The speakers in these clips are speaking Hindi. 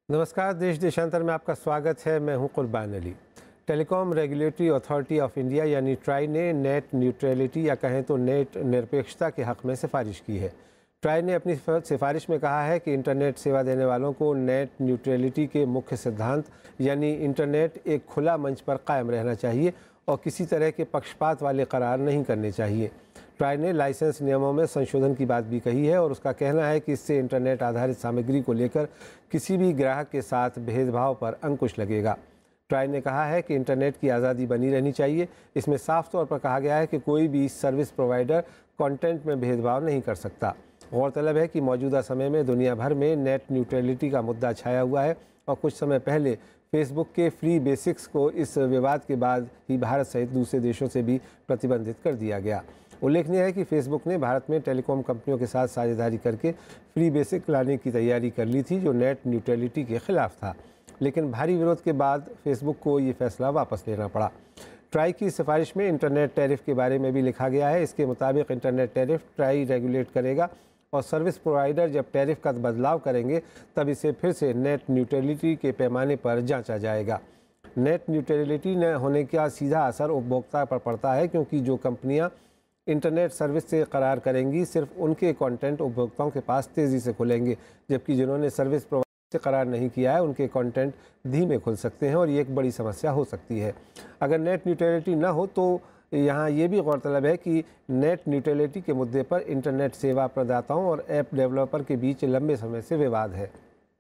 नमस्कार, देश देशांतर में आपका स्वागत है। मैं हूं Qurban Ali. Telecom regulatory authority of India यानी ट्राई ने नेट न्यूट्रलिटी या कहें तो नेट निरपेक्षता के हक़ में सिफारिश की है। ट्राई ने अपनी सिफारिश में कहा है कि इंटरनेट सेवा देने वालों को नेट न्यूट्रलिटी के मुख्य सिद्धांत यानी इंटरनेट एक खुला मंच पर कायम रहना चाहिए और किसी तरह के पक्षपात वाले करार नहीं करने चाहिए। ट्राई ने लाइसेंस नियमों में संशोधन की बात भी कही है और उसका कहना है कि इससे इंटरनेट आधारित सामग्री को लेकर किसी भी ग्राहक के साथ भेदभाव पर अंकुश लगेगा। ट्राई ने कहा है कि इंटरनेट की आज़ादी बनी रहनी चाहिए। इसमें साफ तौर पर कहा गया है कि कोई भी सर्विस प्रोवाइडर कंटेंट में भेदभाव नहीं कर सकता। गौरतलब है कि मौजूदा समय में दुनिया भर में नेट न्यूट्रलिटी का मुद्दा छाया हुआ है और कुछ समय पहले फेसबुक के फ्री बेसिक्स को इस विवाद के बाद ही भारत सहित दूसरे देशों से भी प्रतिबंधित कर दिया गया। उल्लेखनीय है कि फेसबुक ने भारत में टेलीकॉम कंपनियों के साथ साझेदारी करके फ्री बेसिक लाने की तैयारी कर ली थी, जो नेट न्यूट्रलिटी के खिलाफ था, लेकिन भारी विरोध के बाद फेसबुक को ये फैसला वापस लेना पड़ा। ट्राई की सिफारिश में इंटरनेट टैरिफ के बारे में भी लिखा गया है। इसके मुताबिक इंटरनेट टैरिफ ट्राई रेगुलेट करेगा और सर्विस प्रोवाइडर जब टैरिफ का बदलाव करेंगे तब इसे फिर से नेट न्यूट्रलिटी के पैमाने पर जांचा जाएगा। नेट न्यूट्रलिटी न होने का सीधा असर उपभोक्ता पर पड़ता है, क्योंकि जो कंपनियां इंटरनेट सर्विस से करार करेंगी सिर्फ उनके कंटेंट उपभोक्ताओं के पास तेज़ी से खुलेंगे, जबकि जिन्होंने सर्विस प्रोवाइडर से करार नहीं किया है उनके कंटेंट धीमे खुल सकते हैं और ये एक बड़ी समस्या हो सकती है। अगर नेट न्यूट्रलिटी न हो तो यहाँ ये भी गौरतलब है कि नेट न्यूट्रलिटी के मुद्दे पर इंटरनेट सेवा प्रदाताओं और ऐप डेवलपर के बीच लंबे समय से विवाद है।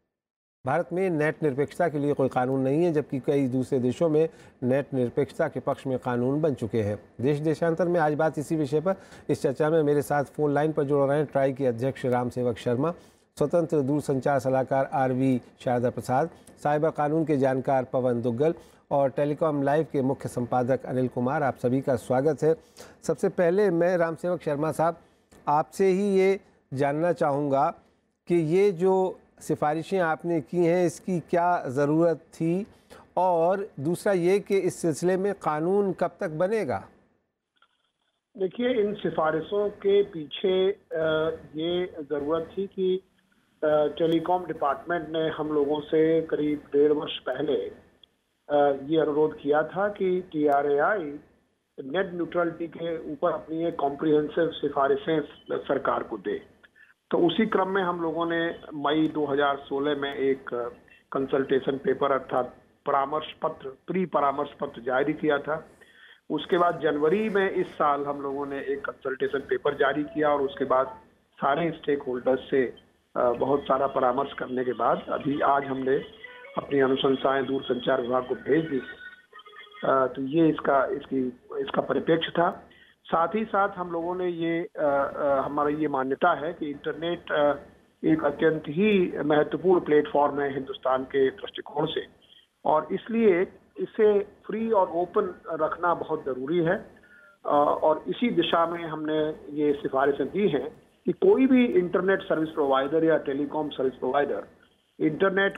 भारत में नेट निरपेक्षता के लिए कोई कानून नहीं है, जबकि कई दूसरे देशों में नेट निरपेक्षता के पक्ष में कानून बन चुके हैं। देश देशांतर में आज बात इसी विषय पर। इस चर्चा में मेरे साथ फोन लाइन पर जुड़ रहे हैं ट्राई के अध्यक्ष राम सेवक शर्मा, स्वतंत्र दूरसंचार सलाहकार RV शारदा प्रसाद, साइबर कानून के जानकार पवन दुग्गल और टेलीकॉम लाइव के मुख्य संपादक अनिल कुमार। आप सभी का स्वागत है। सबसे पहले मैं राम सेवक शर्मा साहब आपसे ही ये जानना चाहूँगा कि ये जो सिफारिशें आपने की हैं इसकी क्या ज़रूरत थी, और दूसरा ये कि इस सिलसिले में कानून कब तक बनेगा? देखिए, इन सिफारिशों के पीछे ये ज़रूरत थी कि टेलीकॉम डिपार्टमेंट ने हम लोगों से करीब 1.5 वर्ष पहले ये अनुरोध किया था कि TRAI नेट न्यूट्रलिटी के ऊपर अपनी एक कॉम्प्रिहेंसिव सिफारिशें सरकार को दे। तो उसी क्रम में हम लोगों ने मई 2016 में एक कंसल्टेशन पेपर अर्थात प्री परामर्श पत्र जारी किया था। उसके बाद जनवरी में इस साल हम लोगों ने एक कंसल्टेशन पेपर जारी किया और उसके बाद सारे स्टेक होल्डर्स से बहुत सारा परामर्श करने के बाद अभी आज हमने अपनी अनुशंसाएं दूरसंचार विभाग को भेज दी। तो ये इसका परिप्रेक्ष्य था। साथ ही साथ हम लोगों ने हमारा ये मान्यता है कि इंटरनेट एक अत्यंत ही महत्वपूर्ण प्लेटफॉर्म है हिंदुस्तान के दृष्टिकोण से, और इसलिए इसे फ्री और ओपन रखना बहुत ज़रूरी है। और इसी दिशा में हमने ये सिफारिशें दी हैं कि कोई भी इंटरनेट सर्विस प्रोवाइडर या टेलीकॉम सर्विस प्रोवाइडर इंटरनेट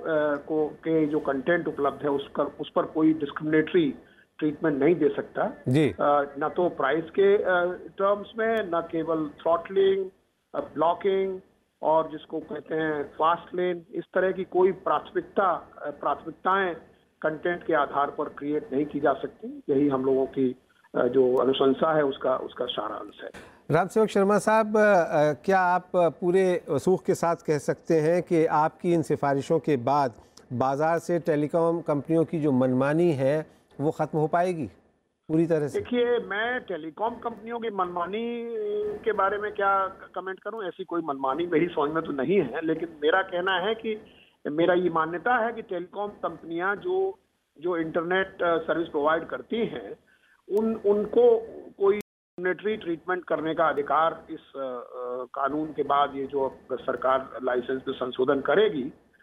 के जो कंटेंट उपलब्ध है उस पर कोई डिस्क्रिमिनेटरी ट्रीटमेंट नहीं दे सकता जी। न तो प्राइस के टर्म्स में, न केवल थ्रॉटलिंग, ब्लॉकिंग और जिसको कहते हैं फास्ट लेन, इस तरह की कोई प्राथमिकताएं कंटेंट के आधार पर क्रिएट नहीं की जा सकती। यही हम लोगों की जो अनुशंसा है उसका सारांश है। राम सेवक शर्मा साहब, क्या आप पूरे वसूख के साथ कह सकते हैं कि आपकी इन सिफारिशों के बाद बाजार से टेलीकॉम कंपनियों की जो मनमानी है वो ख़त्म हो पाएगी पूरी तरह से? देखिए, मैं टेलीकॉम कंपनियों की मनमानी के बारे में क्या कमेंट करूं। ऐसी कोई मनमानी मेरी समझ में तो नहीं है, लेकिन मेरा कहना है कि मेरा ये मान्यता है कि टेलीकॉम कंपनियां जो इंटरनेट सर्विस प्रोवाइड करती हैं उनको कोई डिस्क्रिमिनेटरी ट्रीटमेंट करने का अधिकार इस कानून के बाद ये जो सरकार लाइसेंस में संशोधन करेगी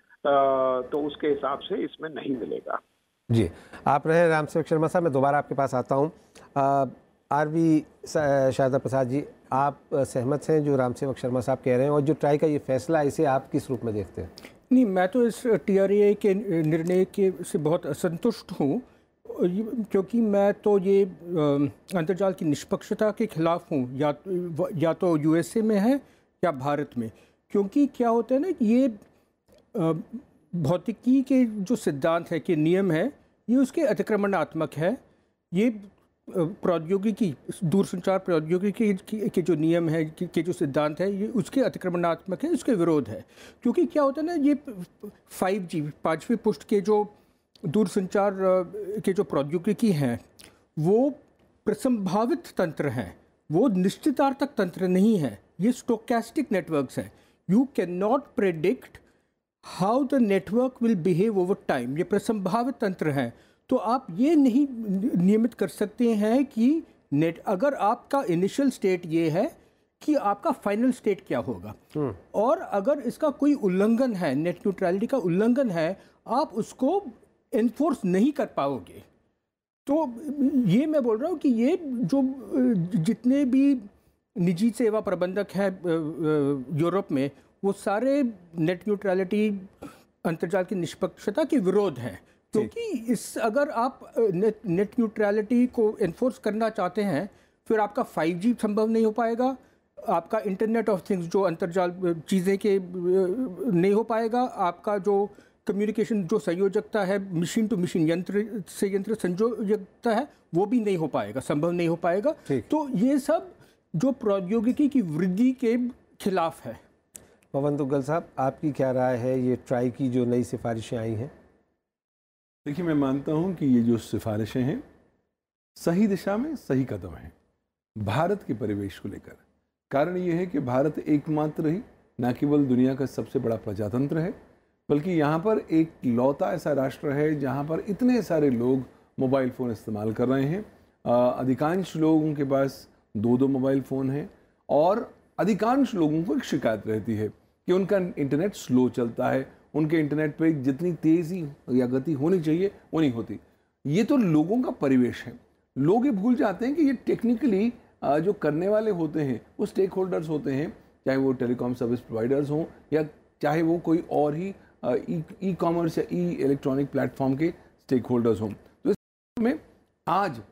तो उसके हिसाब से इसमें नहीं मिलेगा। जी, आप रहे राम सेवक शर्मा साहब। मैं दोबारा आपके पास आता हूँ। RV शारदा प्रसाद जी, आप सहमत हैं जो राम सेवक शर्मा साहब कह रहे हैं, और जो ट्राई का ये फैसला इसे आप किस रूप में देखते हैं? नहीं, मैं तो इस TRAI के निर्णय के से बहुत असंतुष्ट हूँ, क्योंकि मैं तो ये अंतर्जाल की निष्पक्षता के खिलाफ हूँ, या तो USA में है या भारत में। क्योंकि क्या होता है ना कि ये भौतिकी के जो सिद्धांत है कि नियम है ये उसके अतिक्रमणात्मक है। ये प्रौद्योगिकी, दूरसंचार प्रौद्योगिकी के जो नियम है के जो सिद्धांत है ये उसके अतिक्रमणात्मक है, उसके विरोध है। क्योंकि क्या होता है ना, ये 5G 5वीं पुष्ट के जो दूरसंचार के जो प्रौद्योगिकी हैं वो प्रसंभावित तंत्र हैं, वो निश्चितार्थक तंत्र नहीं है, ये स्टोकेस्टिक नेटवर्क्स हैं। You can not predict how the network will behave over time, ये प्रसंभावित तंत्र हैं। तो आप ये नहीं नियमित कर सकते हैं कि अगर आपका इनिशियल स्टेट ये है कि आपका फाइनल स्टेट क्या होगा, और अगर इसका कोई उल्लंघन है, नेट न्यूट्रलिटी का उल्लंघन है, आप उसको एनफोर्स नहीं कर पाओगे। तो ये मैं बोल रहा हूँ कि ये जो जितने भी निजी सेवा प्रबंधक हैं यूरोप में, वो सारे नेट न्यूट्रलिटी, अंतर्जाल की निष्पक्षता के विरोध हैं। क्योंकि इस अगर आप नेट न्यूट्रलिटी को एनफोर्स करना चाहते हैं, फिर आपका 5G संभव नहीं हो पाएगा, आपका इंटरनेट ऑफ थिंग्स जो अंतर्जाल चीज़ें के नहीं हो पाएगा, आपका जो कम्युनिकेशन जो संयोजकता है, मशीन टू मशीन, यंत्र से यंत्र संयोजकता है, वो भी नहीं हो पाएगा, संभव नहीं हो पाएगा। तो ये सब जो प्रौद्योगिकी की वृद्धि के खिलाफ है। पवन दुग्गल साहब, आपकी क्या राय है ये ट्राई की जो नई सिफारिशें आई हैं? देखिए, मैं मानता हूं कि ये जो सिफारिशें हैं सही दिशा में सही कदम हैं भारत के परिवेश को लेकर। कारण ये है कि भारत एकमात्र ही न केवल दुनिया का सबसे बड़ा प्रजातंत्र है, बल्कि यहाँ पर एक लौता ऐसा राष्ट्र है जहाँ पर इतने सारे लोग मोबाइल फ़ोन इस्तेमाल कर रहे हैं। अधिकांश लोगों के पास 2-2 मोबाइल फ़ोन हैं, और अधिकांश लोगों को एक शिकायत रहती है कि उनका इंटरनेट स्लो चलता है, उनके इंटरनेट पे जितनी तेज़ी या गति होनी चाहिए वो नहीं होती। ये तो लोगों का परिवेश है। लोग ये भूल जाते हैं कि ये टेक्निकली जो करने वाले होते हैं वो स्टेक होल्डर्स होते हैं, चाहे वो टेलीकॉम सर्विस प्रोवाइडर्स हों या चाहे वो कोई और ही ई कॉमर्स या ई इलेक्ट्रॉनिक प्लेटफॉर्म के स्टेक होल्डर्स हों। तो इसमें आज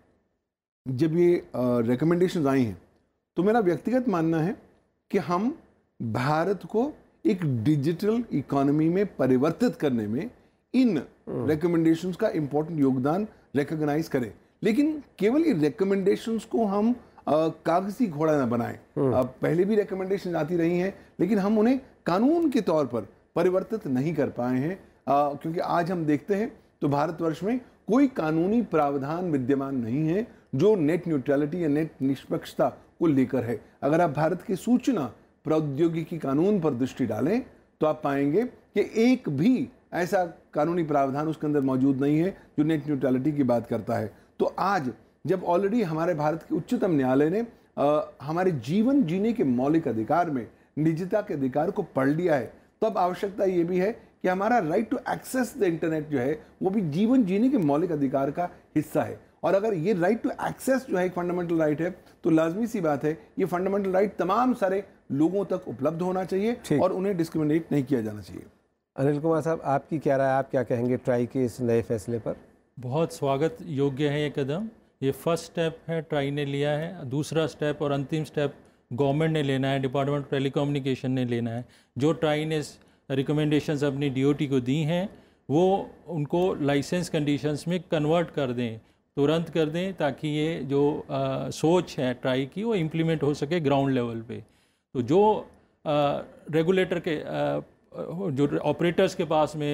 जब ये रिकमेंडेशंस आई हैं तो मेरा व्यक्तिगत मानना है कि हम भारत को एक डिजिटल इकोनॉमी में परिवर्तित करने में इन रिकमेंडेशंस का इम्पोर्टेंट योगदान रिकॉग्नाइज करें। लेकिन केवल ये रिकमेंडेशंस को हम कागजी घोड़ा न बनाएं। पहले भी रिकमेंडेशन आती रही हैं, लेकिन हम उन्हें कानून के तौर पर परिवर्तित नहीं कर पाए हैं, क्योंकि आज हम देखते हैं तो भारतवर्ष में कोई कानूनी प्रावधान विद्यमान नहीं है जो नेट न्यूट्रलिटी या नेट निष्पक्षता को लेकर है। अगर आप भारत के सूचना प्रौद्योगिकी कानून पर दृष्टि डालें तो आप पाएंगे कि एक भी ऐसा कानूनी प्रावधान उसके अंदर मौजूद नहीं है जो नेट न्यूट्रलिटी की बात करता है। तो आज जब ऑलरेडी हमारे भारत के उच्चतम न्यायालय ने हमारे जीवन जीने के मौलिक अधिकार में निजता के अधिकार को पढ़ लिया है, तो अब आवश्यकता ये भी है कि हमारा right to access the internet जो है वो भी जीवन जीने के मौलिक अधिकार का हिस्सा है। और अगर ये राइट टू एक्सेस जो है एक फंडामेंटल राइट है, तो लाजमी सी बात है ये फंडामेंटल राइट तमाम सारे लोगों तक उपलब्ध होना चाहिए और उन्हें डिस्क्रिमिनेट नहीं किया जाना चाहिए। अनिल कुमार साहब, आपकी क्या राय, आप क्या कहेंगे ट्राई के इस नए फैसले पर? बहुत स्वागत योग्य है ये कदम। ये फर्स्ट स्टेप है, ट्राई ने लिया है। दूसरा स्टेप और अंतिम स्टेप गवर्नमेंट ने लेना है, डिपार्टमेंट ऑफ टेलीकम्युनिकेशन ने लेना है। जो ट्राई ने रिकमेंडेशंस अपनी डीओटी को दी हैं वो उनको लाइसेंस कंडीशंस में कन्वर्ट कर दें, तुरंत कर दें, ताकि ये जो सोच है ट्राई की वो इम्प्लीमेंट हो सके ग्राउंड लेवल पे। तो जो रेगुलेटर के जो ऑपरेटर्स के पास में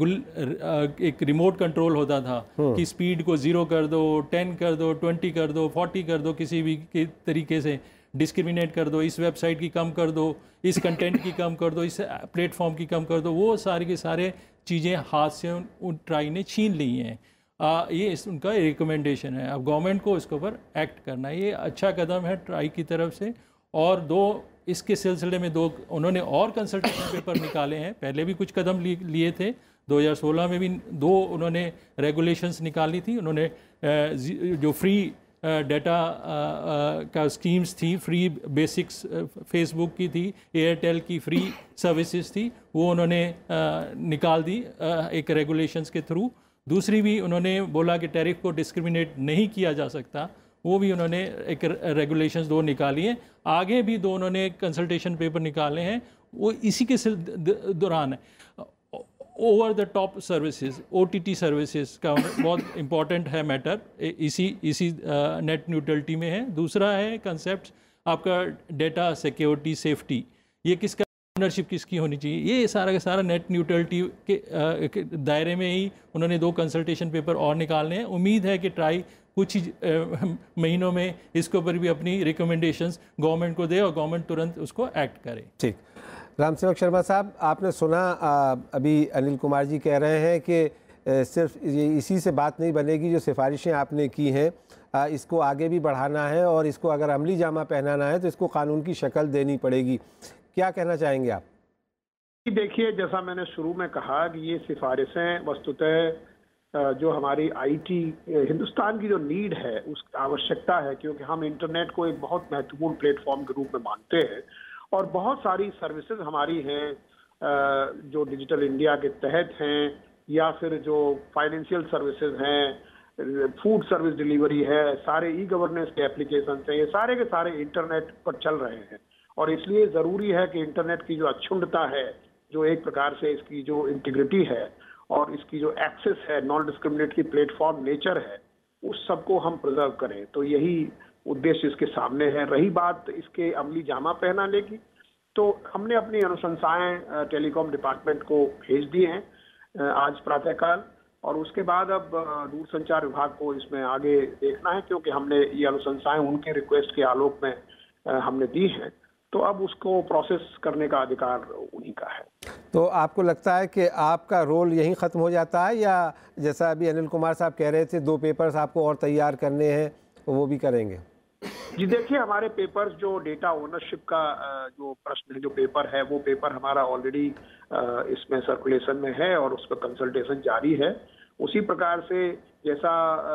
एक रिमोट कंट्रोल होता था कि स्पीड को 0 कर दो, 10 कर दो, 20 कर दो, 40 कर दो, किसी भी के तरीके से डिस्क्रिमिनेट कर दो, इस वेबसाइट की कम कर दो, इस कंटेंट की कम कर दो, इस प्लेटफॉर्म की कम कर दो, वो सारे के सारे चीज़ें हाथ से उन ट्राई ने छीन ली हैं। ये उनका रिकमेंडेशन है। अब गवर्नमेंट को इसके ऊपर एक्ट करना है। ये अच्छा कदम है ट्राई की तरफ से। और इसके सिलसिले में 2 उन्होंने और कंसल्टेशन पेपर निकाले हैं। पहले भी कुछ कदम लिए थे, 2016 में भी 2 उन्होंने रेगुलेशंस निकाली थी। उन्होंने जो फ्री डाटा का स्कीम्स थी, फ्री बेसिक्स फेसबुक की थी, एयरटेल की फ्री सर्विसेज थी, वो उन्होंने निकाल दी एक रेगुलेशंस के थ्रू। दूसरी भी उन्होंने बोला कि टैरिफ को डिस्क्रिमिनेट नहीं किया जा सकता, वो भी उन्होंने एक रेगुलेशंस 2 निकाली हैं। आगे भी 2 उन्होंने कंसल्टेशन पेपर निकाले हैं, वो इसी के दौरान है। Over the top services, OTT services का बहुत इम्पॉर्टेंट है मैटर, इसी नेट न्यूट्रलिटी में है। दूसरा है कंसेप्ट आपका डेटा सिक्योरिटी सेफ्टी, ये किसका ओनरशिप किसकी होनी चाहिए, ये सारा का सारा नेट न्यूट्रलिटी के दायरे में ही उन्होंने 2 कंसल्टेशन पेपर और निकालने हैं। उम्मीद है कि ट्राई कुछ ही महीनों में इसके ऊपर भी अपनी रिकमेंडेशंस गवर्नमेंट को दे और गवर्नमेंट तुरंत उसको एक्ट करे। ठीक, रामसेवक शर्मा साहब, आपने सुना अभी अनिल कुमार जी कह रहे हैं कि सिर्फ इसी से बात नहीं बनेगी, जो सिफारिशें आपने की हैं इसको आगे भी बढ़ाना है और इसको अगर अमली जामा पहनाना है तो इसको कानून की शक्ल देनी पड़ेगी। क्या कहना चाहेंगे आप? देखिए, जैसा मैंने शुरू में कहा कि ये सिफारिशें वस्तुतः जो हमारी आईटी हिंदुस्तान की जो नीड है, उस आवश्यकता है, क्योंकि हम इंटरनेट को एक बहुत महत्वपूर्ण प्लेटफॉर्म के रूप में मानते हैं और बहुत सारी सर्विसेज हमारी हैं जो डिजिटल इंडिया के तहत हैं, या फिर जो फाइनेंशियल सर्विसेज हैं, फूड सर्विस डिलीवरी है, सारे ई-गवर्नेंस के एप्लीकेशन हैं, ये सारे के सारे इंटरनेट पर चल रहे हैं। और इसलिए ज़रूरी है कि इंटरनेट की जो अक्षुण्णता है, जो एक प्रकार से इसकी जो इंटीग्रिटी है और इसकी जो एक्सेस है, नॉन डिस्क्रिमिनेटरी प्लेटफॉर्म नेचर है, उस सबको हम प्रिजर्व करें। तो यही उद्देश्य इसके सामने है। रही बात इसके अमली जामा पहनाने की, तो हमने अपनी अनुशंसाएं टेलीकॉम डिपार्टमेंट को भेज दी हैं आज प्रातःकाल, और उसके बाद अब दूरसंचार विभाग को इसमें आगे देखना है, क्योंकि हमने ये अनुशंसाएं उनके रिक्वेस्ट के आलोक में हमने दी हैं, तो अब उसको प्रोसेस करने का अधिकार उन्हीं का है। तो आपको लगता है कि आपका रोल यहीं ख़त्म हो जाता है, या जैसा अभी अनिल कुमार साहब कह रहे थे 2 पेपर्स आपको और तैयार करने हैं तो वो भी करेंगे? जी देखिए, हमारे पेपर्स जो डेटा ओनरशिप का जो प्रश्न है, जो पेपर है, वो पेपर हमारा ऑलरेडी इसमें सर्कुलेशन में है और उस पर कंसल्टेशन जारी है। उसी प्रकार से जैसा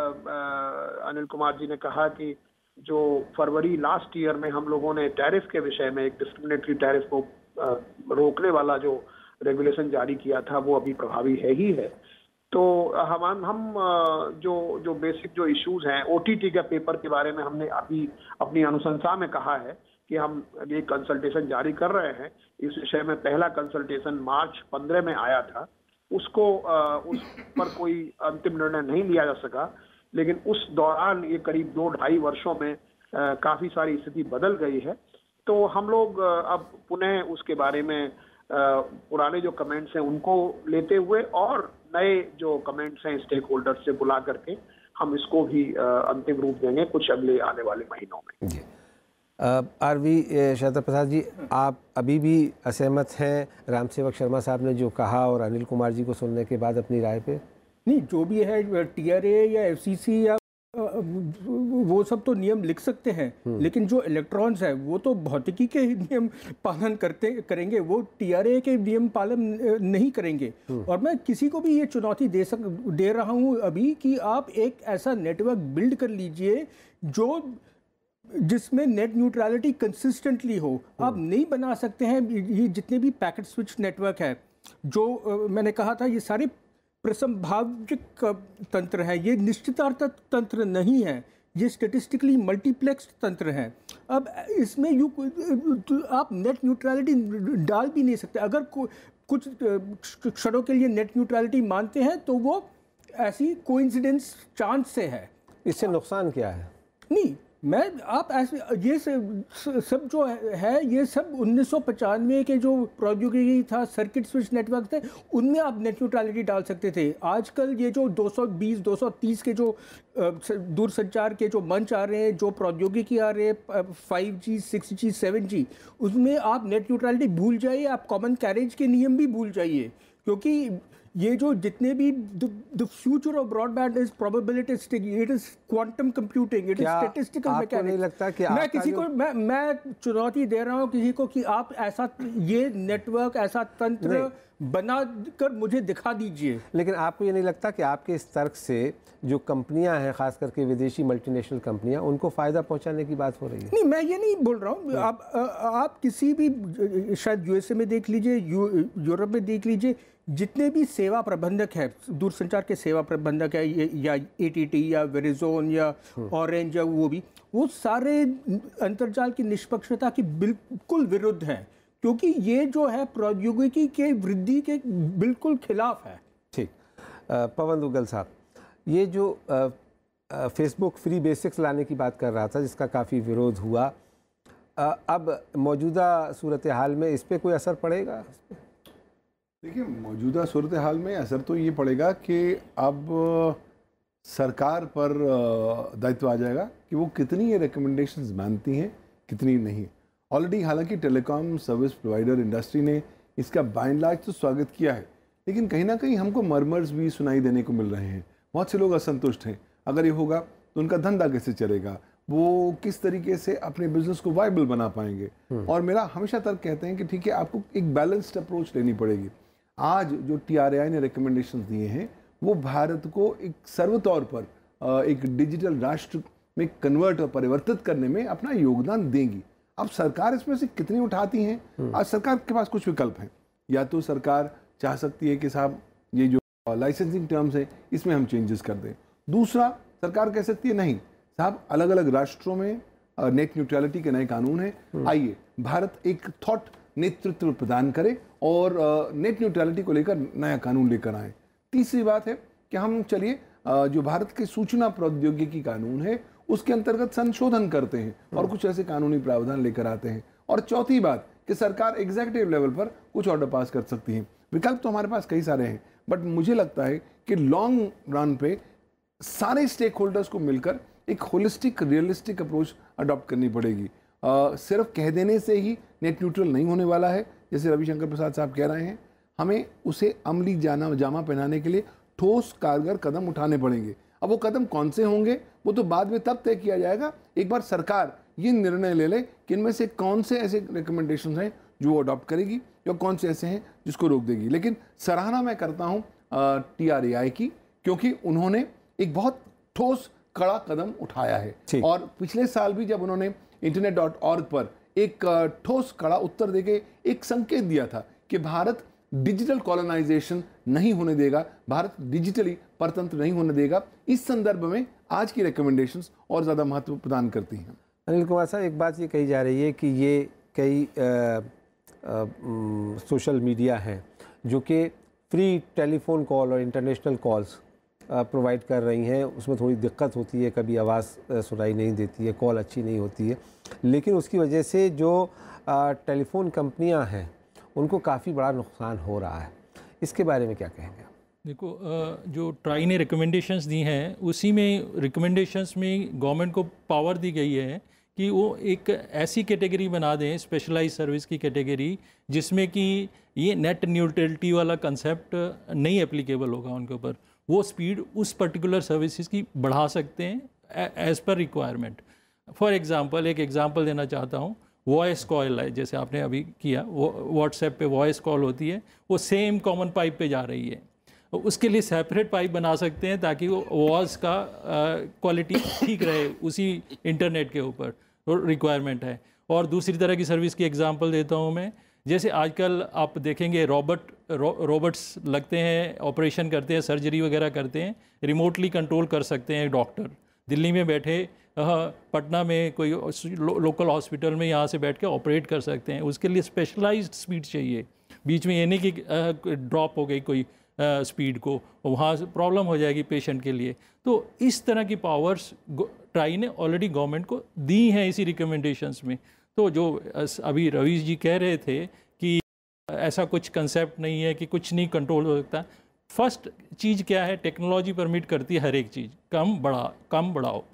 अनिल कुमार जी ने कहा कि जो फरवरी लास्ट ईयर में हम लोगों ने टैरिफ के विषय में एक डिस्क्रिमिनेटरी टैरिफ को रोकने वाला जो रेगुलेशन जारी किया था, वो अभी प्रभावी है ही है। तो हम जो बेसिक जो इश्यूज हैं, OTT के पेपर के बारे में हमने अभी अपनी अनुशंसा में कहा है कि हम एक कंसल्टेशन जारी कर रहे हैं। इस विषय में पहला कंसल्टेशन मार्च 15 में आया था, उसको उस पर कोई अंतिम निर्णय नहीं लिया जा सका, लेकिन उस दौरान ये करीब 2-2.5 वर्षों में काफ़ी सारी स्थिति बदल गई है। तो हम लोग अब पुनः उसके बारे में पुराने जो कमेंट्स हैं उनको लेते हुए और नए जो कमेंट्स हैं स्टेक होल्डर्स से बुला करके हम इसको भी अंतिम रूप देंगे कुछ अगले आने वाले महीनों में। जी, RV शरदा प्रसाद जी, आप अभी भी असहमत हैं रामसेवक शर्मा साहब ने जो कहा और अनिल कुमार जी को सुनने के बाद अपनी राय पे? नहीं, जो भी है TRAI या FCC या वो सब तो नियम लिख सकते हैं, लेकिन जो इलेक्ट्रॉन्स है वो तो भौतिकी के नियम पालन करेंगे, वो TRAI के नियम पालन नहीं करेंगे। और मैं किसी को भी ये चुनौती दे रहा हूँ अभी कि आप एक ऐसा नेटवर्क बिल्ड कर लीजिए जिसमें नेट न्यूट्रलिटी कंसिस्टेंटली हो। आप नहीं बना सकते हैं, ये जितने भी पैकेट स्विच नेटवर्क है, जो मैंने कहा था, ये सारे प्रसंभाविक तंत्र है, ये निश्चितार्थ तंत्र नहीं है, ये स्टेटिस्टिकली मल्टीप्लेक्स तंत्र है। अब इसमें आप नेट न्यूट्रलिटी डाल भी नहीं सकते। अगर कुछ क्षणों के लिए नेट न्यूट्रलिटी मानते हैं तो वो ऐसी कोइंसिडेंस चांस से है। इससे नुकसान क्या है? नहीं, आप ऐसे ये सब जो है ये सब 1995 के जो प्रौद्योगिकी था, सर्किट स्विच नेटवर्क थे, उनमें आप नेट न्यूट्रलिटी डाल सकते थे। आजकल ये जो 220-230 के जो दूरसंचार के जो मंच आ रहे हैं, जो प्रौद्योगिकी आ रहे हैं 5G, 6G, 7G, उसमें आप नेट न्यूट्रलिटी भूल जाइए, आप कॉमन कैरेज के नियम भी भूल जाइए, क्योंकि ये जो जितने भी the future of broadband is probabilistic, it is quantum computing, it is statistical mechanics. नहीं लगता कि मैं किसी को मैं चुनौती दे रहा हूँ किसी को कि आप ऐसा ये नेटवर्क, ऐसा तंत्र बना कर मुझे दिखा दीजिए। लेकिन आपको ये नहीं लगता कि आपके इस तर्क से जो कंपनियां हैं, खास करके विदेशी मल्टीनेशनल कंपनियां, उनको फ़ायदा पहुंचाने की बात हो रही है? नहीं, मैं ये नहीं बोल रहा हूँ। आप किसी भी, शायद USA में देख लीजिए, यूरोप में देख लीजिए, जितने भी सेवा प्रबंधक है, दूरसंचार के सेवा प्रबंधक है, या AT&T या वेरिजोन या ऑरेंज या वो सारे अंतर्जाल की निष्पक्षता के बिल्कुल विरुद्ध हैं, क्योंकि ये जो है प्रौद्योगिकी के वृद्धि के बिल्कुल खिलाफ है। ठीक। पवन दुग्गल साहब, ये जो फेसबुक फ्री बेसिक्स लाने की बात कर रहा था जिसका काफ़ी विरोध हुआ, अब मौजूदा सूरत हाल में इस पर कोई असर पड़ेगा? देखिए, मौजूदा सूरत हाल में असर तो ये पड़ेगा कि अब सरकार पर दायित्व आ जाएगा कि वो कितनी ये रिकमेंडेशंस मानती हैं, कितनी नहीं। ऑलरेडी हालांकि टेलीकॉम सर्विस प्रोवाइडर इंडस्ट्री ने इसका बाय एंड लार्ज तो स्वागत किया है, लेकिन कहीं ना कहीं हमको मर्मर्स भी सुनाई देने को मिल रहे हैं। बहुत से लोग असंतुष्ट हैं। अगर ये होगा तो उनका धंधा कैसे चलेगा, वो किस तरीके से अपने बिजनेस को वायबल बना पाएंगे। और मेरा हमेशा तर्क कहते हैं कि ठीक है, आपको एक बैलेंस्ड अप्रोच लेनी पड़ेगी। आज जो TRAI ने रिकमेंडेशंस दिए हैं वो भारत को एक सर्वतौर पर एक डिजिटल राष्ट्र में कन्वर्ट और परिवर्तित करने में अपना योगदान देंगी। अब सरकार इसमें से कितनी उठाती है, आज सरकार के पास कुछ विकल्प हैं। या तो सरकार चाह सकती है कि साहब ये जो लाइसेंसिंग टर्म्स है इसमें हम चेंजेस कर दें। दूसरा, सरकार कह सकती है नहीं साहब, अलग अलग राष्ट्रों में नेट न्यूट्रलिटी के नए कानून है, आइए भारत एक थॉट नेतृत्व प्रदान करे और नेट न्यूट्रलिटी को लेकर नया कानून लेकर आए। तीसरी बात है कि हम चलिए जो भारत के सूचना प्रौद्योगिकी कानून है उसके अंतर्गत संशोधन करते हैं और कुछ ऐसे कानूनी प्रावधान लेकर आते हैं। और चौथी बात कि सरकार एग्जीक्यूटिव लेवल पर कुछ ऑर्डर पास कर सकती है। विकल्प तो हमारे पास कई सारे हैं, बट मुझे लगता है कि लॉन्ग रन पे सारे स्टेक होल्डर्स को मिलकर एक होलिस्टिक रियलिस्टिक अप्रोच अडॉप्ट करनी पड़ेगी। सिर्फ कह देने से ही नेट न्यूट्रल नहीं होने वाला है, जैसे रविशंकर प्रसाद साहब कह रहे हैं। हमें उसे अमली जामा पहनाने के लिए ठोस कारगर कदम उठाने पड़ेंगे। अब वो कदम कौन से होंगे वो तो बाद में तब तय किया जाएगा, एक बार सरकार ये निर्णय ले ले कि इनमें से कौन से ऐसे रिकमेंडेशंस हैं जो वो अडॉप्ट करेगी या कौन से ऐसे हैं जिसको रोक देगी। लेकिन सराहना मैं करता हूँ TRAI की, क्योंकि उन्होंने एक बहुत ठोस कड़ा कदम उठाया है। और पिछले साल भी जब उन्होंने internet.org पर एक ठोस कड़ा उत्तर देके एक संकेत दिया था कि भारत डिजिटल कॉलोनाइजेशन नहीं होने देगा, भारत डिजिटली परतंत्र नहीं होने देगा। इस संदर्भ में आज की रिकमेंडेशंस और ज़्यादा महत्व प्रदान करती हैं। अनिल कुमार साहब, एक बात ये कही जा रही है कि ये कई सोशल मीडिया हैं जो कि फ्री टेलीफोन कॉल और इंटरनेशनल कॉल्स प्रोवाइड कर रही हैं। उसमें थोड़ी दिक्कत होती है, कभी आवाज़ सुनाई नहीं देती है, कॉल अच्छी नहीं होती है, लेकिन उसकी वजह से जो टेलीफोन कंपनियां हैं उनको काफ़ी बड़ा नुकसान हो रहा है। इसके बारे में क्या कहेंगे? देखो, जो ट्राई ने रिकमेंडेशंस दी हैं उसी में रिकमेंडेशंस में गवर्नमेंट को पावर दी गई है कि वो एक ऐसी कैटेगरी बना दें, स्पेशलाइज सर्विस की कैटेगरी, जिसमें कि ये नेट न्यूट्रलिटी वाला कंसेप्ट नहीं एप्लीकेबल होगा उनके ऊपर। वो स्पीड उस पर्टिकुलर सर्विसेज की बढ़ा सकते हैं as per requirement. For example, एक एग्जांपल देना चाहता हूँ। वॉइस कॉल है, जैसे आपने अभी किया, वो व्हाट्सएप पे वॉइस कॉल होती है, वो सेम कॉमन पाइप पे जा रही है। उसके लिए सेपरेट पाइप बना सकते हैं ताकि वो वॉइस का क्वालिटी ठीक रहे उसी इंटरनेट के ऊपर, रिक्वायरमेंट है। और दूसरी तरह की सर्विस की एग्जांपल देता हूँ मैं। जैसे आजकल आप देखेंगे रोबोट्स लगते हैं, ऑपरेशन करते हैं, सर्जरी वगैरह करते हैं, रिमोटली कंट्रोल कर सकते हैं। डॉक्टर दिल्ली में बैठे, पटना में कोई लोकल हॉस्पिटल में यहाँ से बैठ के ऑपरेट कर सकते हैं। उसके लिए स्पेशलाइज्ड स्पीड चाहिए, बीच में ये नहीं कि ड्रॉप हो गई कोई स्पीड को, वहाँ से प्रॉब्लम हो जाएगी पेशेंट के लिए। तो इस तरह की पावर्स ट्राई ने ऑलरेडी गवर्नमेंट को दी हैं इसी रिकमेंडेशंस में। तो जो अभी रवि जी कह रहे थे कि ऐसा कुछ कंसेप्ट नहीं है कि कुछ नहीं कंट्रोल हो सकता। फर्स्ट चीज़ क्या है, टेक्नोलॉजी परमिट करती है हर एक चीज़, कम बढ़ाओ,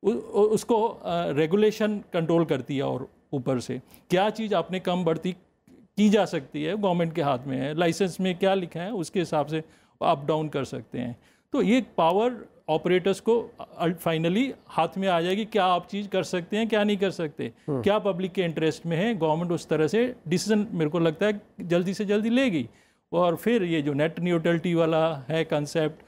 उसको रेगुलेशन कंट्रोल करती है। और ऊपर से क्या चीज़ आपने कम बढ़ती की जा सकती है, गवर्नमेंट के हाथ में है। लाइसेंस में क्या लिखा है उसके हिसाब से अप डाउन कर सकते हैं। तो ये पावर ऑपरेटर्स को फाइनली हाथ में आ जाएगी, क्या आप चीज़ कर सकते हैं, क्या नहीं कर सकते, क्या पब्लिक के इंटरेस्ट में है। गवर्नमेंट उस तरह से डिसीजन मेरे को लगता है जल्दी से जल्दी लेगी। और फिर ये जो नेट न्यूट्रलिटी वाला है कंसेप्ट,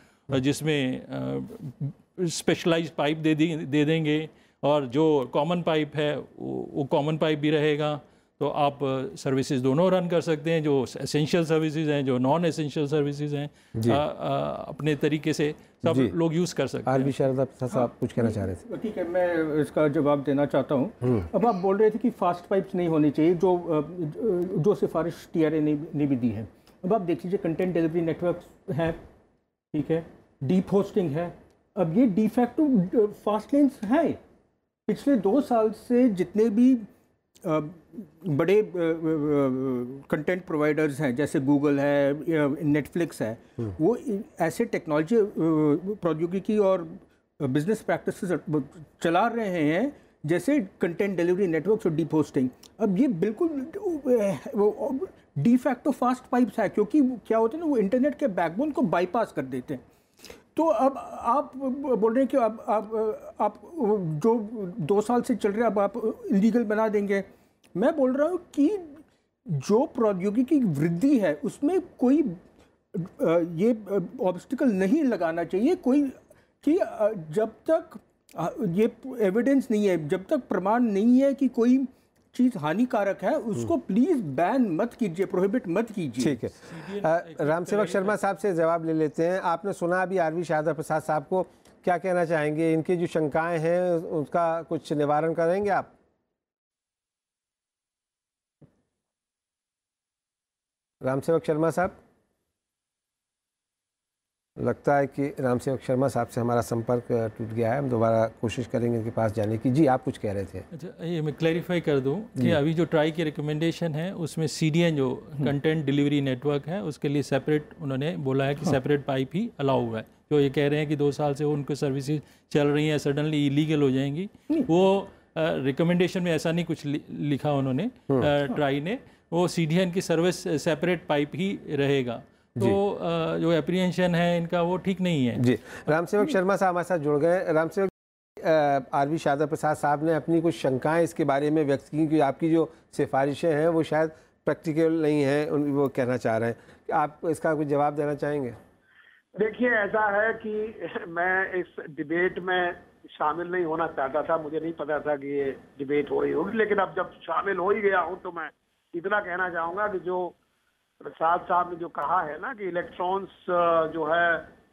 जिसमें स्पेशलाइज्ड पाइप दे देंगे और जो कॉमन पाइप है वो कॉमन पाइप भी रहेगा। तो आप सर्विसेज दोनों रन कर सकते हैं, जो एसेंशियल सर्विसेज हैं, जो नॉन एसेंशियल सर्विसेज हैं, अपने तरीके से सब लोग यूज़ कर सकते हैं। शारदा साहब कुछ कहना चाह रहे थे। ठीक है, मैं इसका जवाब देना चाहता हूँ। अब आप बोल रहे थे कि फास्ट पाइप्स नहीं होनी चाहिए, जो सिफारिश TRAI ने भी दी है। अब आप देख लीजिए, कंटेंट डिलीवरी नेटवर्क है, ठीक है, डीप होस्टिंग है। अब ये डिफैक्टो फास्ट लेन्स हैं। पिछले 2 साल से जितने भी बड़े कंटेंट प्रोवाइडर्स हैं, जैसे गूगल है, नेटफ्लिक्स है, वो ऐसे टेक्नोलॉजी प्रौद्योगिकी और बिजनेस प्रैक्टिसेस चला रहे हैं जैसे कंटेंट डिलीवरी नेटवर्क्स और डीप होस्टिंग। अब ये बिल्कुल डिफैक्टो फास्ट पाइप्स है, क्योंकि क्या होता है ना, वो इंटरनेट के बैकबोन को बाईपास कर देते हैं। तो अब आप बोल रहे हैं कि आप जो 2 साल से चल रहे हैं अब आप इलीगल बना देंगे। मैं बोल रहा हूँ कि जो प्रौद्योगिकी की वृद्धि है उसमें कोई ये ऑब्स्टिकल नहीं लगाना चाहिए कोई, कि जब तक ये एविडेंस नहीं है, जब तक प्रमाण नहीं है कि कोई चीज़ हानिकारक है, उसको प्लीज़ बैन मत कीजिए, प्रोहिबिट मत कीजिए। ठीक है, रामसेवक शर्मा साहब से जवाब ले लेते हैं। आपने सुना अभी आरवी शारदा प्रसाद साहब को, क्या कहना चाहेंगे? इनकी जो शंकाएं हैं उसका कुछ निवारण करेंगे आप? रामसेवक शर्मा साहब, लगता है कि रामसेवक शर्मा साहब से हमारा संपर्क टूट गया है। हम दोबारा कोशिश करेंगे इनके पास जाने की। जी, आप कुछ कह रहे थे। अच्छा, ये मैं क्लैरिफाई कर दूं कि अभी जो ट्राई की रिकमेंडेशन है उसमें CDN जो कंटेंट डिलीवरी नेटवर्क है उसके लिए सेपरेट उन्होंने बोला है कि सेपरेट पाइप ही अलाउ हुआ है। जो ये कह रहे हैं कि 2 साल से वो उनको सर्विसेज चल रही हैं, सडनली इलीगल हो जाएंगी, वो रिकमेंडेशन में ऐसा नहीं कुछ लिखा उन्होंने ट्राई ने। वो CDN की सर्विस सेपरेट पाइप ही रहेगा। तो जो एप्रीहेंशन है इनका वो ठीक नहीं है। जी, रामसेवक शर्मा साहब हमारे साथ जुड़ गए। रामसेवक, आरवी शारदा प्रसाद साहब ने अपनी कुछ शंकाएं इसके बारे में व्यक्त की कि आपकी जो सिफारिशें हैं वो शायद प्रैक्टिकल नहीं हैं, वो कहना चाह रहे हैं। आप इसका कुछ जवाब देना चाहेंगे? देखिए, ऐसा है कि मैं इस डिबेट में शामिल नहीं होना चाहता था, मुझे नहीं पता था कि ये डिबेट हो रही होगी, लेकिन अब जब शामिल हो ही गया हूँ तो मैं इतना कहना चाहूँगा कि जो प्रसाद साहब ने जो कहा है ना कि इलेक्ट्रॉन्स जो है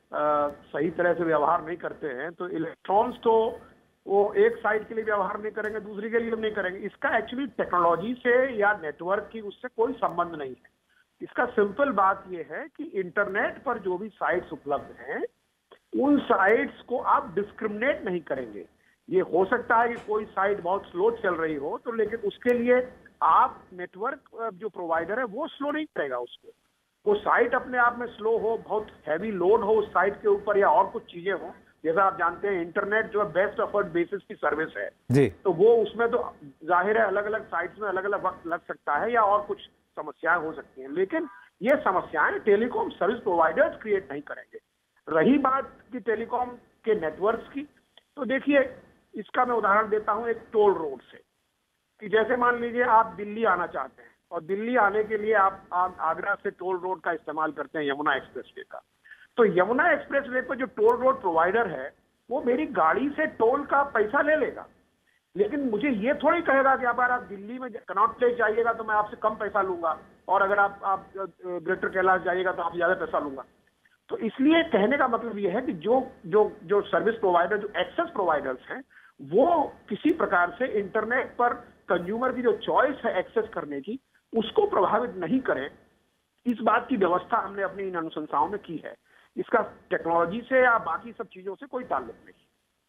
सही तरह से व्यवहार नहीं करते हैं, तो इलेक्ट्रॉन्स तो वो एक साइड के लिए व्यवहार नहीं करेंगे, दूसरी के लिए नहीं करेंगे। इसका एक्चुअली टेक्नोलॉजी से या नेटवर्क की उससे कोई संबंध नहीं है। इसका सिंपल बात यह है कि इंटरनेट पर जो भी साइट्स उपलब्ध हैं उन साइट्स को आप डिस्क्रिमिनेट नहीं करेंगे। ये हो सकता है कि कोई साइट बहुत स्लो चल रही हो, तो लेकिन उसके लिए आप नेटवर्क जो प्रोवाइडर है वो स्लो नहीं करेगा उसको। वो साइट अपने आप में स्लो हो, बहुत हैवी लोड हो उस साइट के ऊपर या और कुछ चीजें हो, जैसा आप जानते हैं इंटरनेट जो है बेस्ट एफर्ट बेसिस की सर्विस है जी, तो वो उसमें तो जाहिर है अलग अलग साइट्स में अलग अलग वक्त लग सकता है या और कुछ समस्याएं हो सकती हैं, लेकिन ये समस्याएं टेलीकॉम सर्विस प्रोवाइडर्स क्रिएट नहीं करेंगे। रही बात की टेलीकॉम के नेटवर्क्स की, तो देखिए इसका मैं उदाहरण देता हूं एक टोल रोड से, कि जैसे मान लीजिए आप दिल्ली आना चाहते हैं और दिल्ली आने के लिए आप आगरा से टोल रोड का इस्तेमाल करते हैं, यमुना एक्सप्रेसवे का। तो यमुना एक्सप्रेसवे पर जो टोल रोड प्रोवाइडर है वो मेरी गाड़ी से टोल का पैसा ले लेगा, लेकिन मुझे ये थोड़ी कहेगा कि अगर आप दिल्ली में कनॉट प्लेस जाइएगा तो मैं आपसे कम पैसा लूंगा और अगर आप ग्रेटर कैलाश जाइएगा तो आप ज्यादा पैसा लूंगा। तो इसलिए कहने का मतलब ये है कि जो सर्विस प्रोवाइडर, जो एक्सेस प्रोवाइडर्स हैं, वो किसी प्रकार से इंटरनेट पर कंज्यूमर की जो चॉइस है एक्सेस करने की उसको प्रभावित नहीं करें। इस बात की व्यवस्था हमने अपनी इन अनुशंसाओं में की है। इसका टेक्नोलॉजी से या बाकी सब चीजों से कोई ताल्लुक नहीं।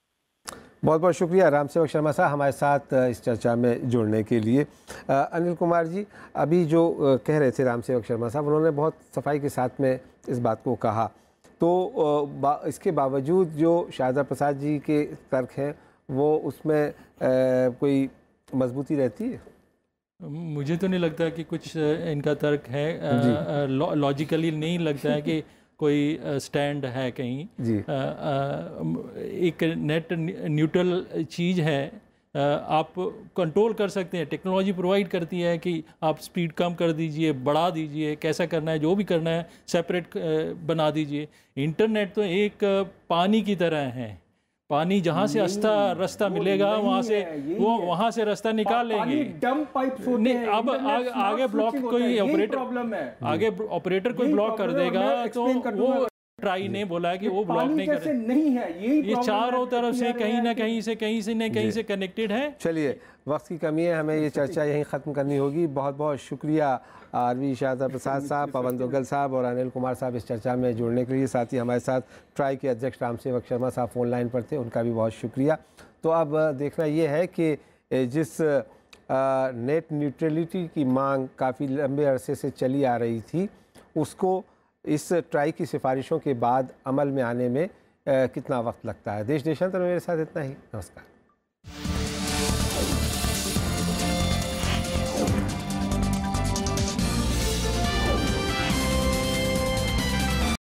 बहुत बहुत शुक्रिया रामसेवक शर्मा साहब हमारे साथ इस चर्चा में जुड़ने के लिए। अनिल कुमार जी, अभी जो कह रहे थे रामसेवक शर्मा साहब, उन्होंने बहुत सफाई के साथ में इस बात को कहा, तो इसके बावजूद जो शारदा प्रसाद जी के तर्क हैं वो उसमें कोई मजबूती रहती है? मुझे तो नहीं लगता कि कुछ इनका तर्क है, लॉजिकली नहीं लगता है कि कोई स्टैंड है कहीं जी। एक नेट न्यूट्रल चीज़ है, आप कंट्रोल कर सकते हैं, टेक्नोलॉजी प्रोवाइड करती है कि आप स्पीड कम कर दीजिए, बढ़ा दीजिए, कैसा करना है, जो भी करना है सेपरेट बना दीजिए। इंटरनेट तो एक पानी की तरह है, पानी जहाँ से रास्ता मिलेगा वहाँ से वो वहाँ से रास्ता निकाल लेंगे। डंप पाइप्स होते हैं, अब आगे ब्लॉक कोई ऑपरेटर प्रॉब्लम है, आगे ऑपरेटर कोई ब्लॉक कर देगा तो वो ट्राई ने बोला है कि वो ब्लॉक नहीं कर नहीं है। ये चारों तरफ से कहीं ना कहीं से कनेक्टेड है। चलिए, वक्त की कमी है, हमें ये चर्चा यहीं ख़त्म करनी होगी। बहुत बहुत शुक्रिया रवि शारदा प्रसाद साहब, पवन दुग्गल साहब और अनिल कुमार साहब इस चर्चा में जुड़ने के लिए। साथ ही हमारे साथ ट्राई के अध्यक्ष रामसेवक शर्मा साहब फ़ोन लाइन पर थे, उनका भी बहुत शुक्रिया। तो अब देखना ये है कि जिस नेट न्यूट्रलिटी की मांग काफ़ी लंबे अरसे से चली आ रही थी, उसको इस ट्राई की सिफारिशों के बाद अमल में आने में कितना वक्त लगता है। देश देशांतर में मेरे साथ इतना ही। नमस्कार।